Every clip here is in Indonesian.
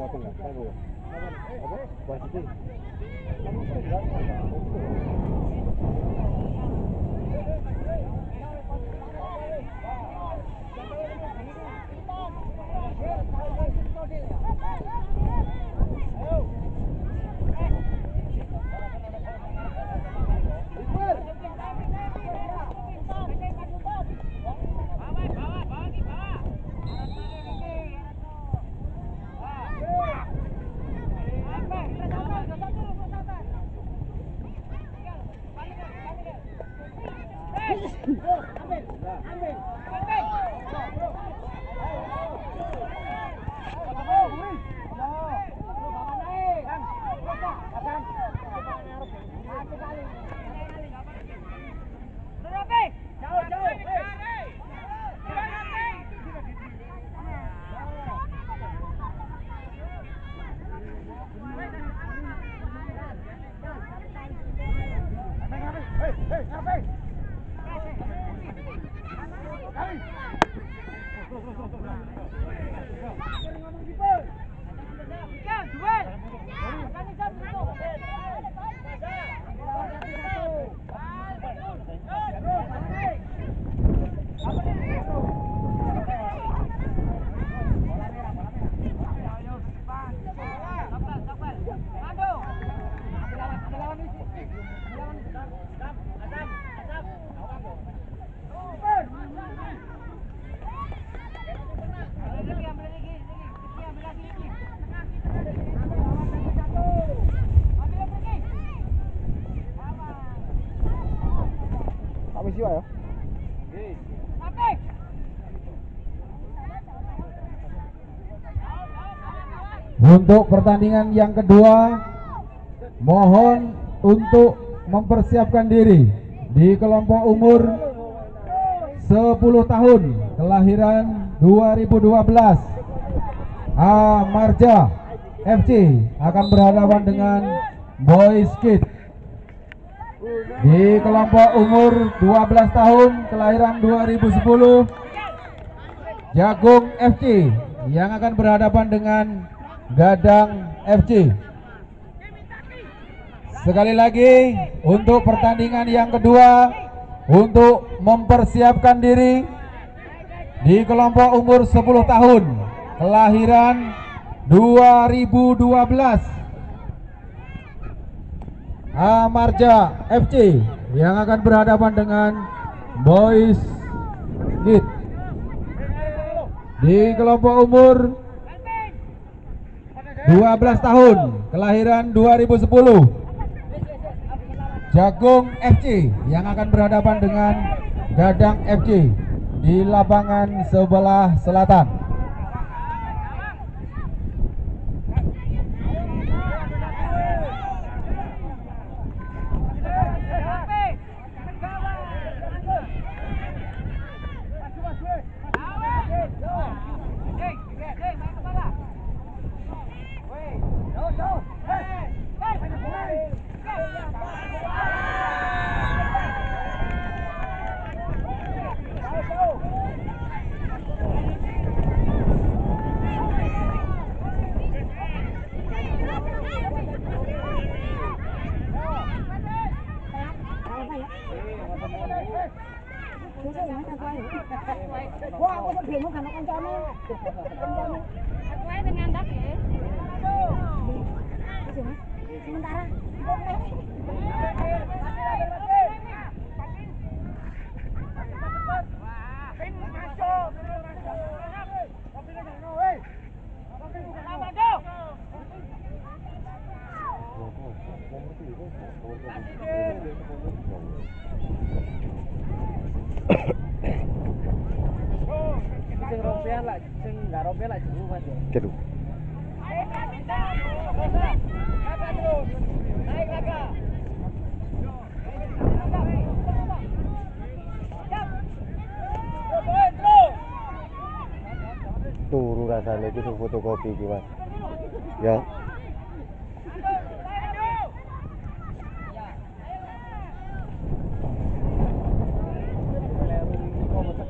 Ya. Untuk pertandingan yang kedua, mohon untuk mempersiapkan diri di kelompok umur 10 tahun kelahiran 2012. Marja FC akan berhadapan dengan Boys Kid. Di kelompok umur 12 tahun kelahiran 2010, Jagung FC yang akan berhadapan dengan Gadang FC. Sekali lagi untuk pertandingan yang kedua, untuk mempersiapkan diri di kelompok umur 10 tahun kelahiran 2012, Marja FC yang akan berhadapan dengan Boys Kid. Di kelompok umur 12 tahun kelahiran 2010, Jagung FC yang akan berhadapan dengan Gadang FC di lapangan sebelah selatan. Wah, aku sebelum kan kancane. Aku ae dengan ndak ya. Sementara. Sing rompean lah, sing enggak rompean lah juru Mas. Juru. Naik Raka. Turu rasane iki fotokopi iki, Mas. Ya.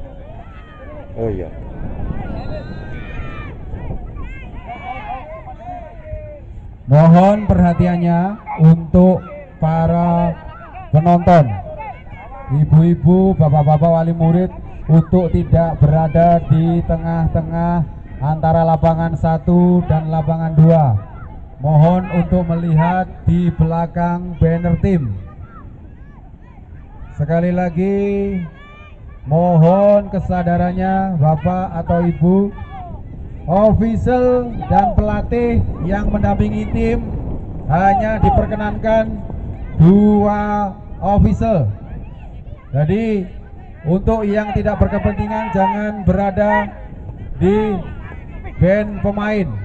Oh iya. Mohon perhatiannya untuk para penonton, ibu-ibu, bapak-bapak wali murid, untuk tidak berada di tengah-tengah antara lapangan 1 dan lapangan 2. Mohon untuk melihat di belakang banner tim. Sekali lagi mohon kesadarannya Bapak atau Ibu, official dan pelatih yang mendampingi tim hanya diperkenankan 2 official. Jadi untuk yang tidak berkepentingan jangan berada di band pemain.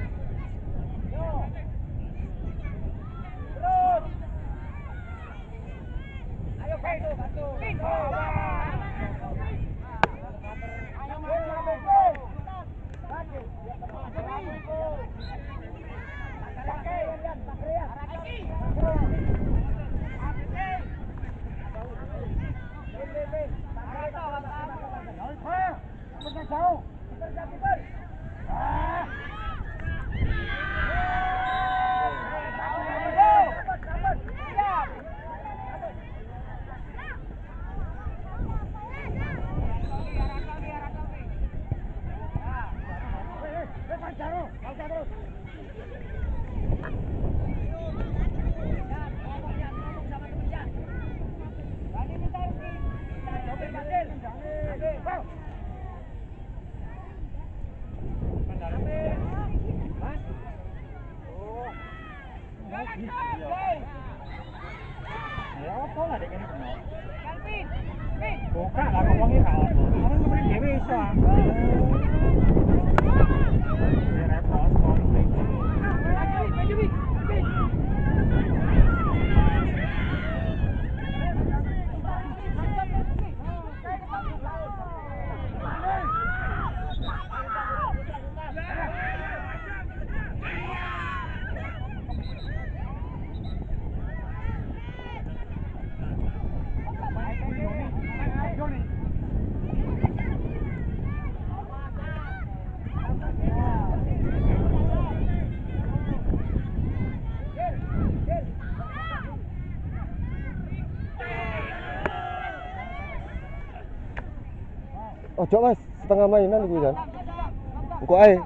Ojo Mas, setengah mainan iku kan. Engko ae.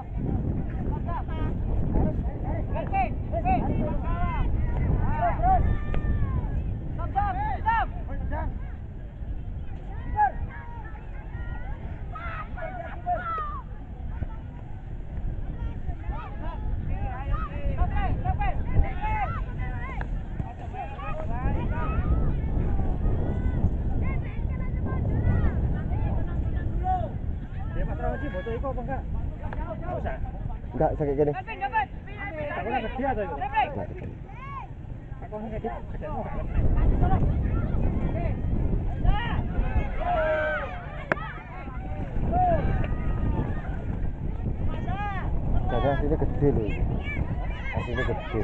Enggak, sakit gini. Karena aslinya gede loh. Aslinya gede.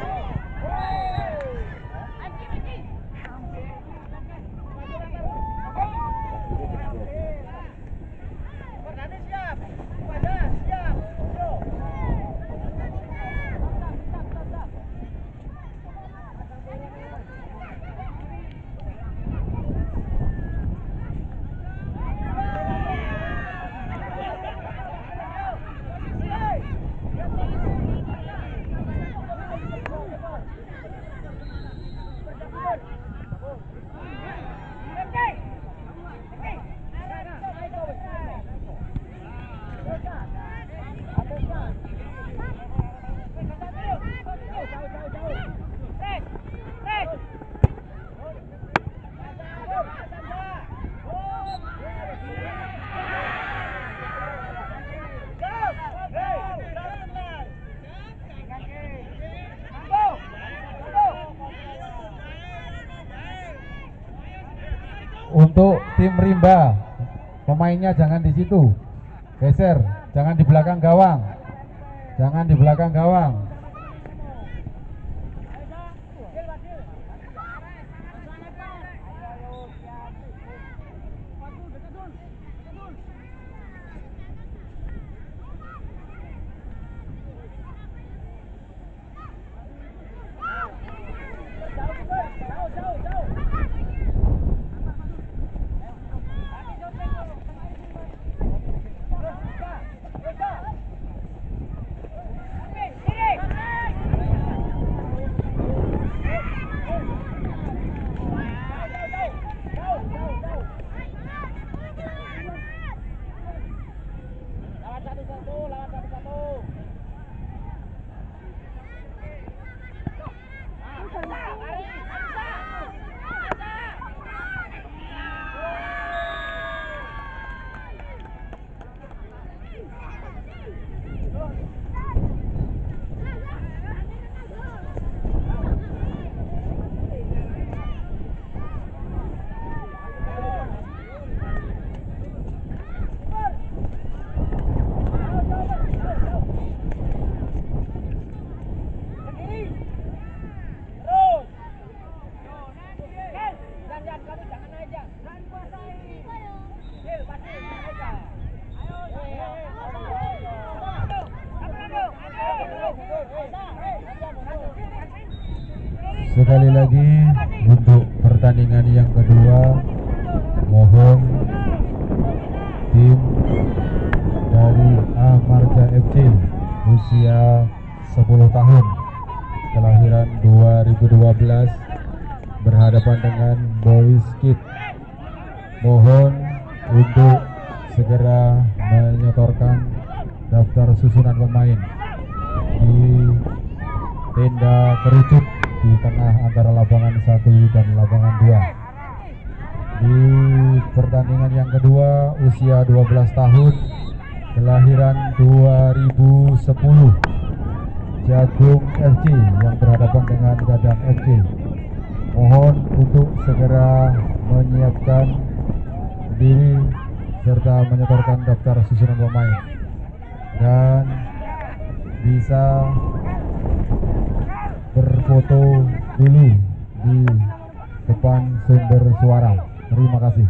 Untuk tim Rimba, pemainnya jangan di situ, geser, jangan di belakang gawang, jangan di belakang gawang. Sekali lagi untuk pertandingan yang kedua, mohon tim dari Amarga FC usia 10 tahun kelahiran 2012 berhadapan dengan Boys Kid. Mohon untuk segera menyetorkan daftar susunan pemain di tenda kerucut di tengah antara lapangan 1 dan lapangan 2. Di pertandingan yang kedua, usia 12 tahun kelahiran 2010, Jagung FC yang berhadapan dengan Gadang FC. Mohon untuk segera menyiapkan diri serta menyetorkan daftar susunan pemain dan bisa berfoto dulu di depan sumber suara. Terima kasih.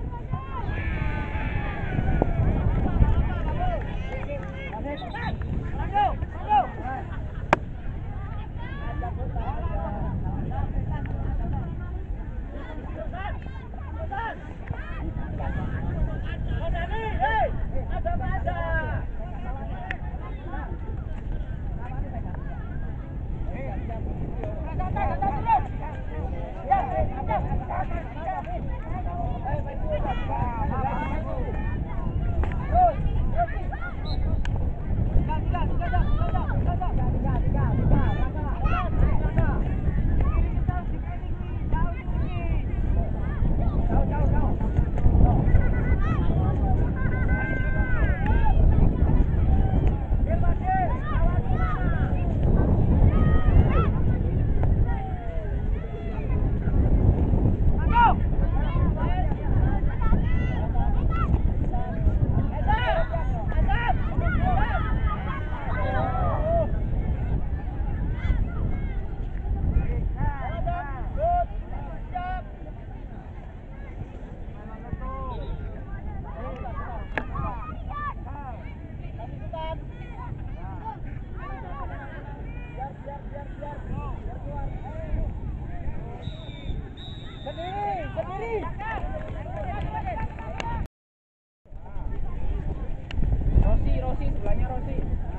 Rosi sebelahnya Rosi.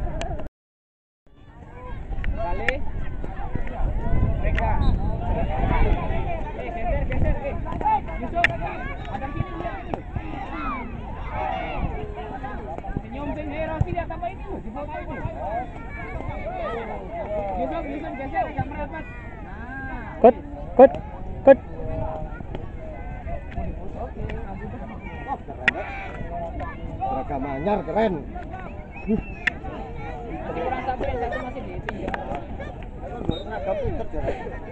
Kali. Mereka. Geser. Yusuf. Ada sini dia itu. Senyum Rosi dia tambah ini loh, di foto itu. Yusuf geser agak merapat. Nah. Kut. Seragam anyar keren. Jadi orang satu yang satu masih di itu ya. Seragam pinter ya.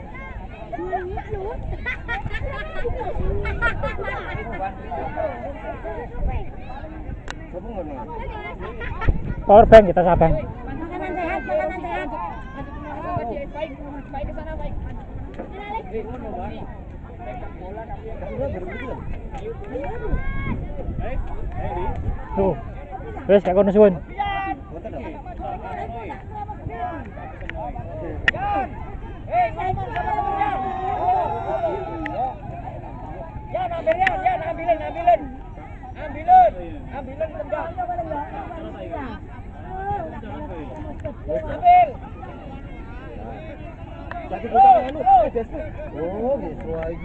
Power bank kita sabang. Makanan sehat. Baik ke sana baik. Tuh. Wes kayak kono suwun. Ambilin tendang. Oh, gitu lagi.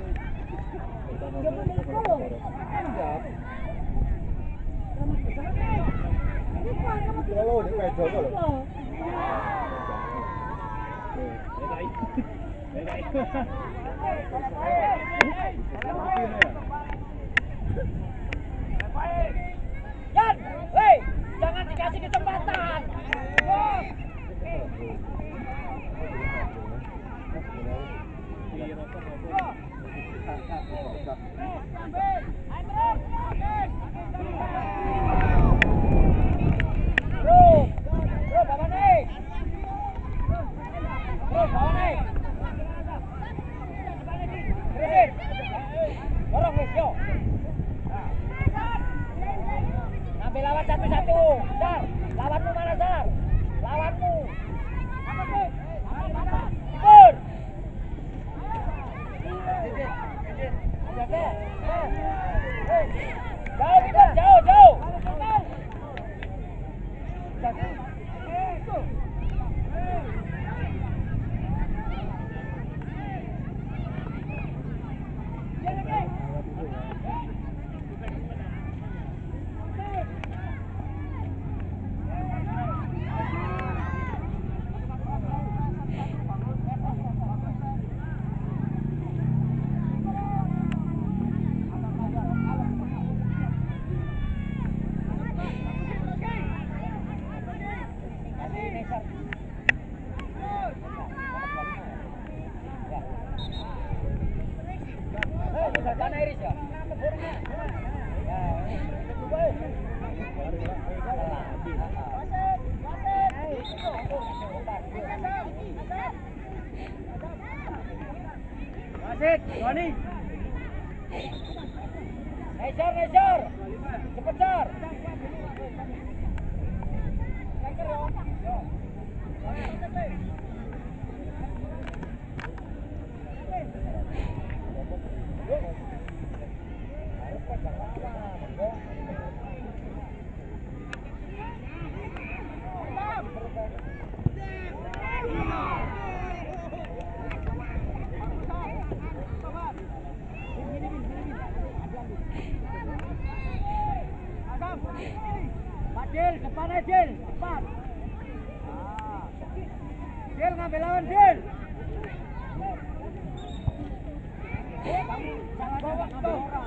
Kalau di meja loh. Yan, hei, jangan dikasih kesempatan. Bro, Wasit, Joni. Nejar. Cepet, Jar. Jil, depan aja Jil, depan. Jil ngambil lawan Jil. Jangan bawa ngambil orang.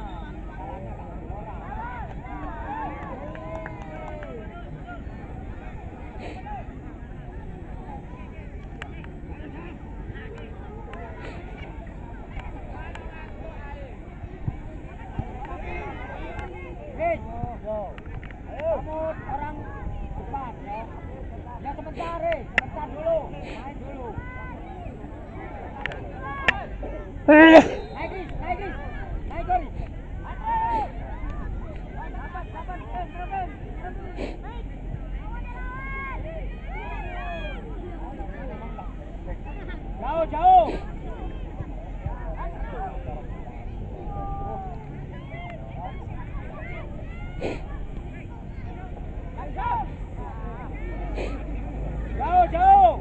Orang depan ya. Ya sebentar dulu. Main dulu. Naik Gori. Jauh. Jauh.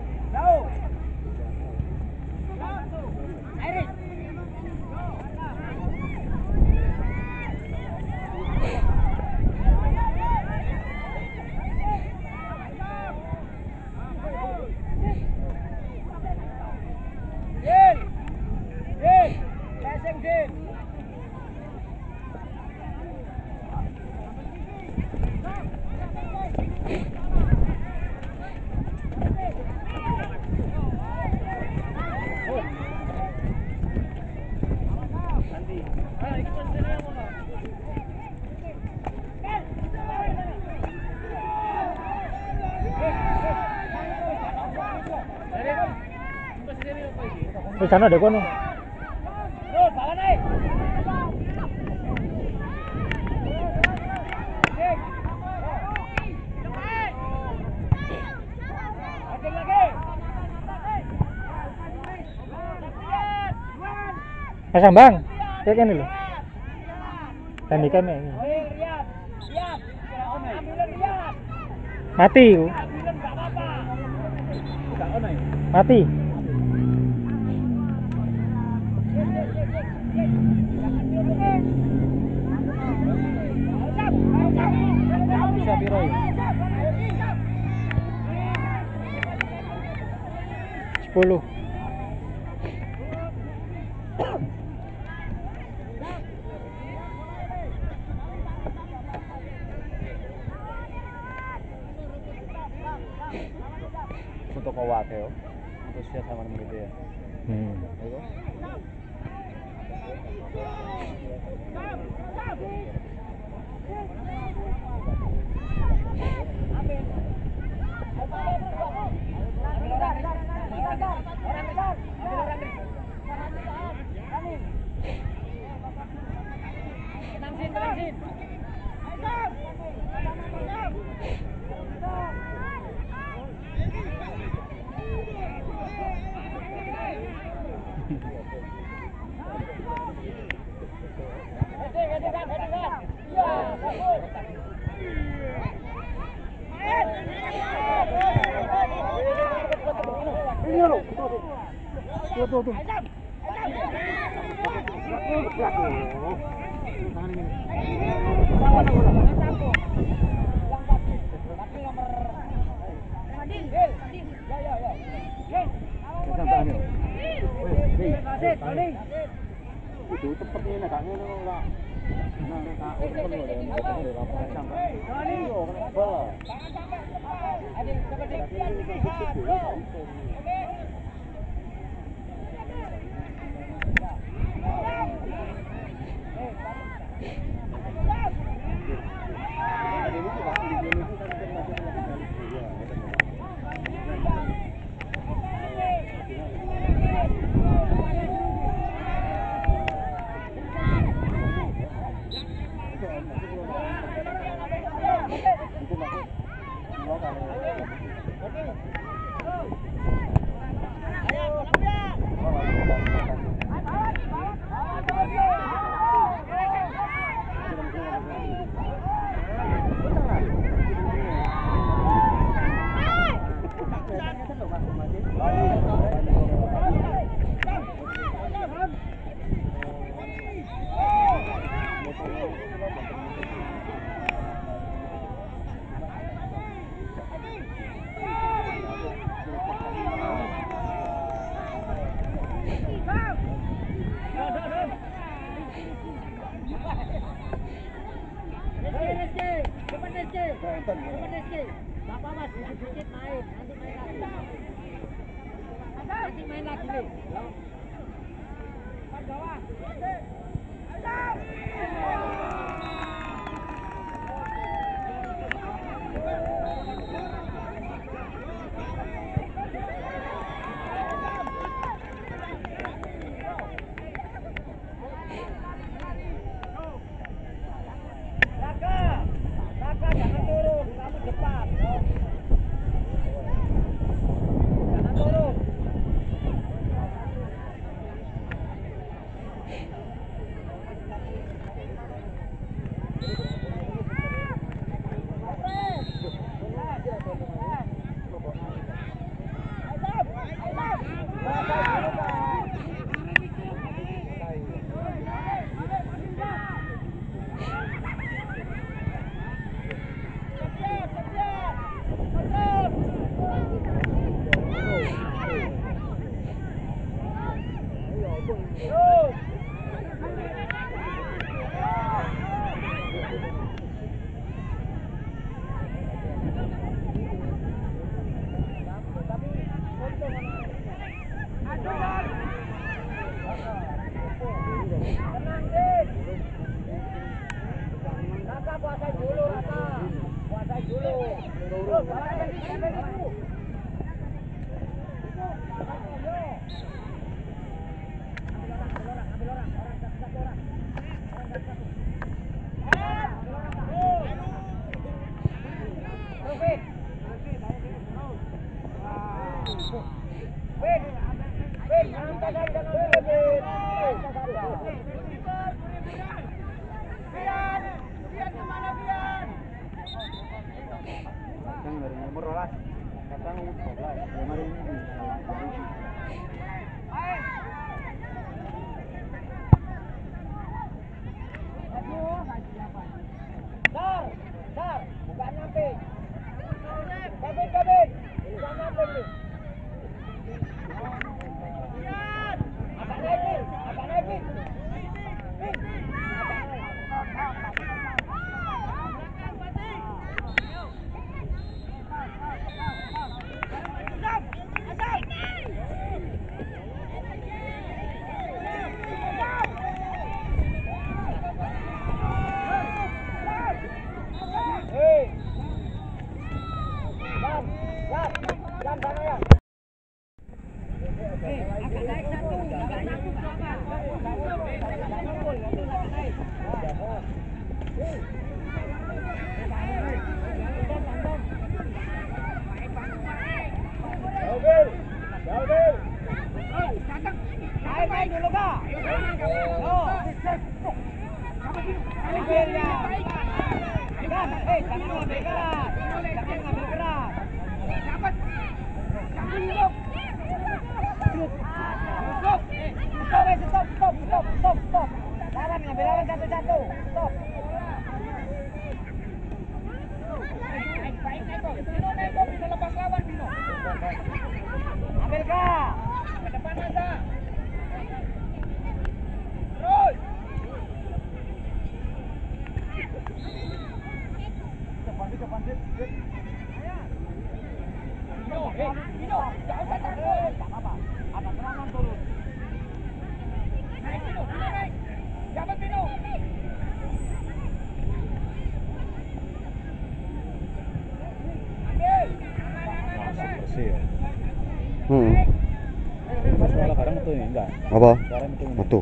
Iris. Jil. Passing Jil. Di sana ada kono. Tuh, bawa naik. Pasang bang, kayak gini loh. Tadi kami ini. Lihat. Ambulan lihat. Mati, Ambulan enggak apa-apa. mati. Bisa biroy. 10. Untuk kawake yo. Antusias sama gitu ya. Ayo. Hadi. Itu seperti ini kan ini enggak. Nah, Stop. Lawan ngambil lawan satu-satu. Stop. Bino lepas lawan Bino. Ambil kah? Ke depan aja. Terus. Depan. Bino, jangan usah takut. Tak apa-apa. Ada serangan turun. Naik Bino, naik. Dapat Bino. Bersih ya. Soalnya barang itu ini enggak. Apa? Barang itu. Betul.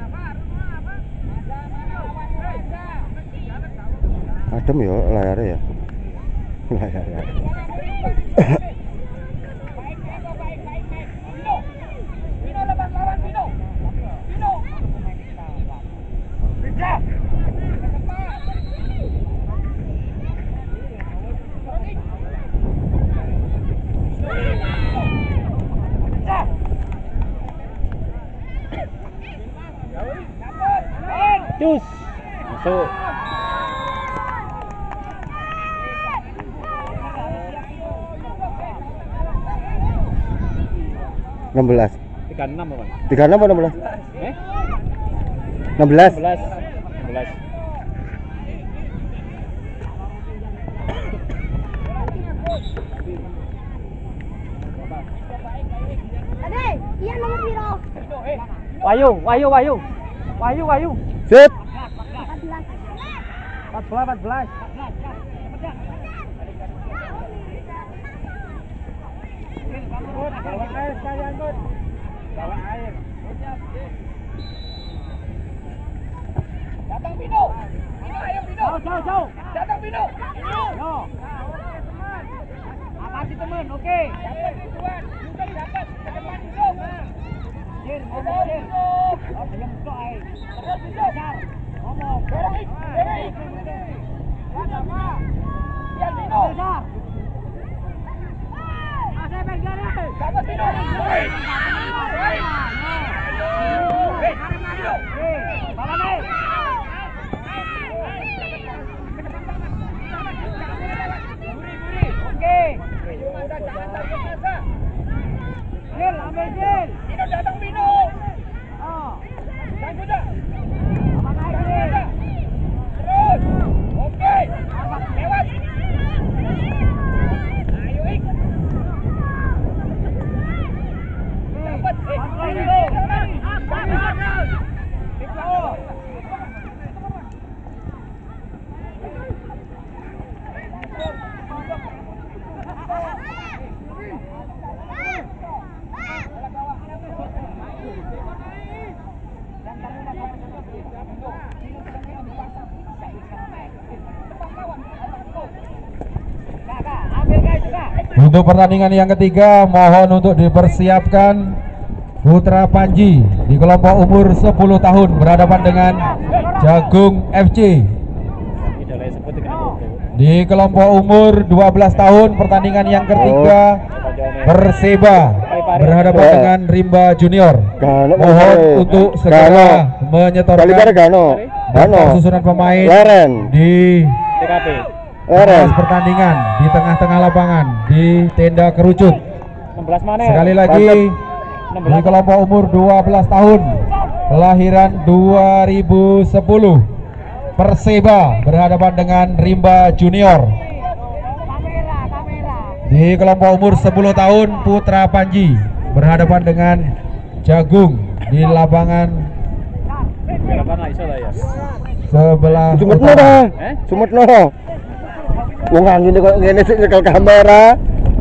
Adem ya layarnya ya. Layarnya. Bino lepas lawan Bino. Bisa. Cus. Masuk. Enam belas. 36 apa? 36 atau 16? 16. 16. Ade, iya nomor piro? Wahyu. Sip. 14. Bawa air sekalian, Bud. Bawa air. Datang Bino. Ayo Bino. Jauh. Datang Bino. Yo. Makasih teman, oke. Dapat tujuan. Juga dapat. Ke depan Yusuf. Jir, ngomong Jir. Oh, diam coy. Terus Yusuf. Ngomong. Dorong. Apa? Biar Bino. Asal pegang. Dapat Bino. Bawa naik. Oke. Udah jangan takut masa. Jil, ambil Jil. Bino datang Bino. Oh. Dan sudah. Terus. Oke. Lewat. Ayo Ik. Dapat. Untuk pertandingan yang ketiga, mohon untuk dipersiapkan Putra Panji di kelompok umur 10 tahun berhadapan dengan Jagung FC. Di kelompok umur 12 tahun pertandingan yang ketiga, Perseba berhadapan dengan Rimba Junior. Mohon untuk segera menyetorkan daftar susunan pemain di TKP. atas pertandingan di tengah-tengah lapangan di tenda kerucut. 16 mana? Sekali lagi di kelompok umur 12 tahun kelahiran 2010, Perseba berhadapan dengan Rimba Junior. Di kelompok umur 10 tahun, Putra Panji berhadapan dengan Jagung di lapangan sebelah utara. Sumetno. Wong ngene kok ngene sik nyekel kamera.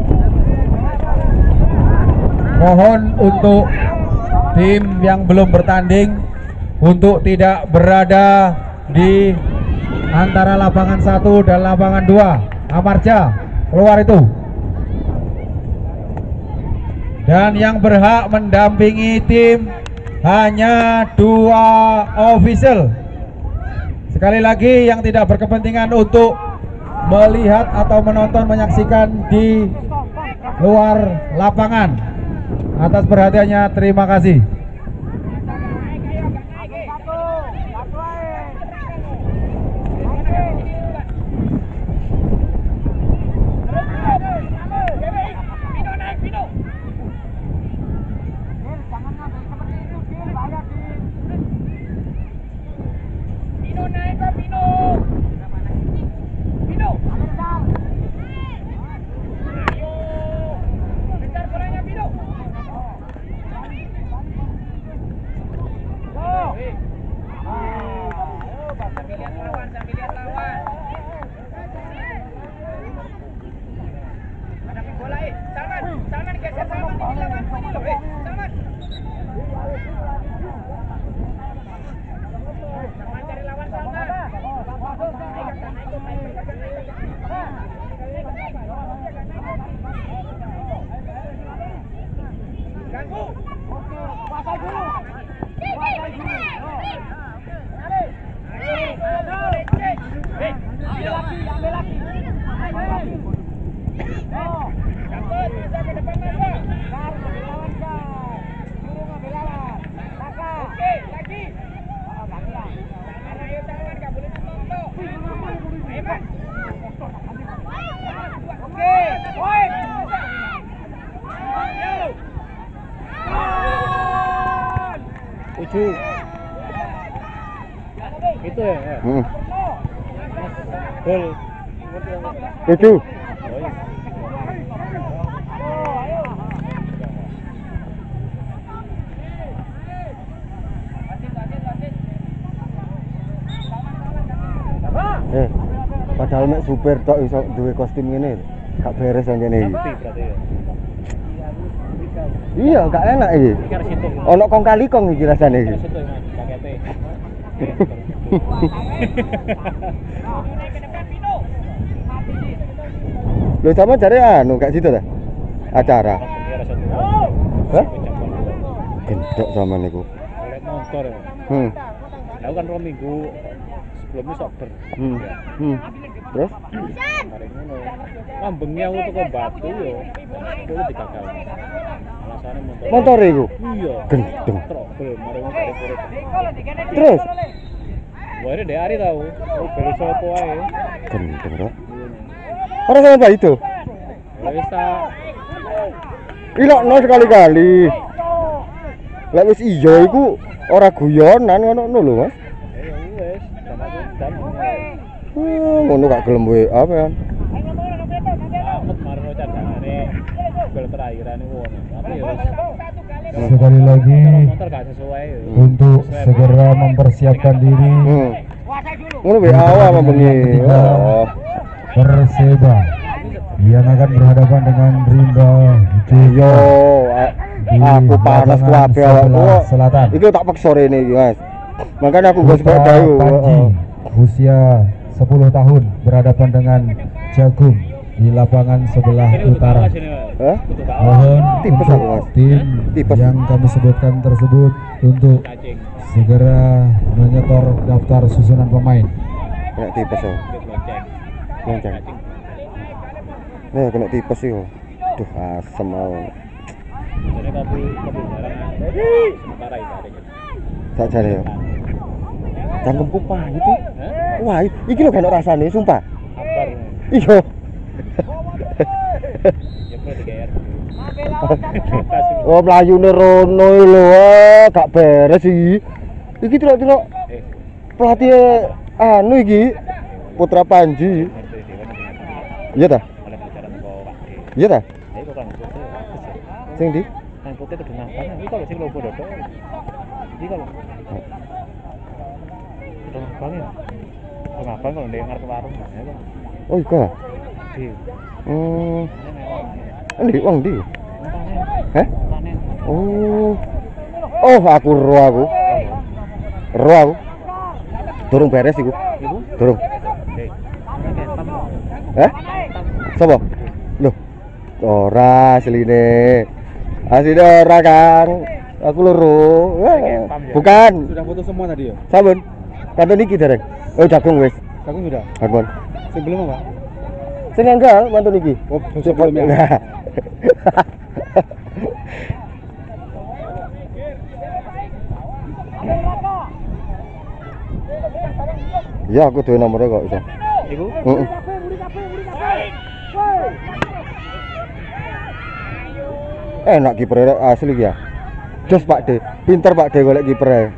Mohon untuk tim yang belum bertanding untuk tidak berada di antara lapangan 1 dan lapangan 2. Amarja, keluar itu. Dan yang berhak mendampingi tim hanya 2 official. Sekali lagi, yang tidak berkepentingan untuk melihat atau menonton, menyaksikan di luar lapangan. Atas perhatiannya, terima kasih. setuju. Itu ya. Hmm. Gol. Setuju. Oh, iya. Padahal mek super tok iso duwe kostum ngene. Gak beres anjene iki. Tapi berarti ya. Iya, gak enak iki. Iki harus situ. Ono kong kali kong iki rasane iki. Harus situ ya, Mas. Jakete. Lho sama jare anu gak situ ta? Acara. Ini harus situ. Hah? Gendok sama niku. Oleh motor ya. Aku kan 2 minggu sebelumnya sober. Terus? Mari ngono. Lambengnya aku tuku batu yo. Kuwi digagal. Alasane motor. Motor iku. Iya. Gendeng. Trouble mari ngono dari purut. Terus? Wae ndek ari tau. Beli sopo ae. Gendeng kok. Ora sama itu. Lah wis ta. Ilokno sekali-kali. Lek wis iya iku ora guyonan ngono lho, Mas. Ya wis, dan aku dan Ngono gak gelem WA kan. amat marno cadangane gol terakhiran iku ono. Tapi ya wis. Sekali lagi Motor gak sesuai ya. untuk segera mempersiapkan diri Ngono WA apa bengi. Oh. Perseba yang akan berhadapan dengan Rimba Yo, di aku panas lapangan kuabe sebelah awakku. selatan. Iki tak paksa rene iki, Mas. Makanya aku gak Putra sepeda iku. Panji usia 10 tahun berhadapan dengan Jagung di lapangan sebelah Ini untuk utara. awas ini, Mas. Hah? Untuk awas. Mohon Tipes untuk aku, Mas. tim Tipes. yang kami sebutkan tersebut untuk Cacing. segera menyetor daftar susunan pemain. Kena tipes yo. Untuk lonceng. Lonceng. Cacing. Nah, kena tipes yo. Duh, asem mau. Jadi kopi barang sementara itu ada gitu. Sakjane yo. Cangkemku pahit iki. Hah? Wah, iki lho gak ono rasane, sumpah. Kabar. Iya. Ya perlu digayer. Oh, mlayune rono lho, gak beres iki. Iki tilok-tilok Eh, pelatih anu iki Putra Panji. ngerti sih kan. Iya ta? Oleh bicara tentang Pak D. Iya ta? Ayo kok kan putih. Sing ndi? Kan putih kedengapan. Iki kalau sing lobo dodok. Iki kalau kedengapan ya. Kedengapan kalau dia ngarep warung ya kan. Oh, iya. Di. Endi wong ndi? Hah? Panen. Oh. Oh, aku ro aku. Ro aku. Durung beres iku. Ibu. Durung. Hei. Ana ketam. Hah? Sopo? Loh. Ora asline. Asline ora, Kang. Aku loro. Bukan. Sudah foto semua tadi ya? Sampun. Kanton iki dereng. Oh, jagung wis. Jagung sudah? Jagung. Sebelum apa? Sing enggal mantun iki. Oh, sebelumnya. Nah. Ya aku duwe nomornya kok iso. Ibu. Heeh. Enak kiper asli ya. Jos Pak D. Pinter Pak D golek kiper.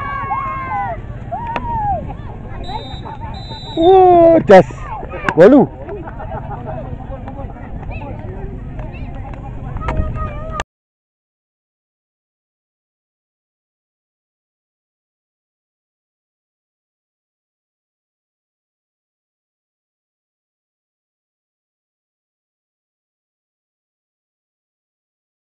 Das. Walu.